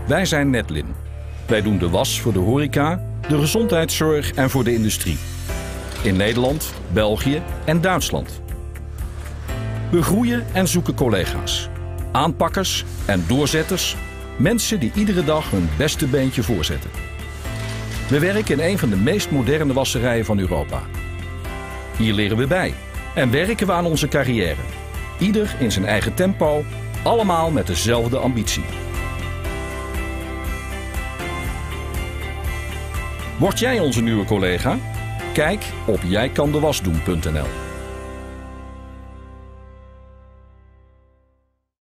Wij zijn Netlin. Wij doen de was voor de horeca, de gezondheidszorg en voor de industrie. In Nederland, België en Duitsland. We groeien en zoeken collega's. Aanpakkers en doorzetters. Mensen die iedere dag hun beste beentje voorzetten. We werken in een van de meest moderne wasserijen van Europa. Hier leren we bij en werken we aan onze carrière. Ieder in zijn eigen tempo, allemaal met dezelfde ambitie. Word jij onze nieuwe collega? Kijk op jijkandewasdoen.nl.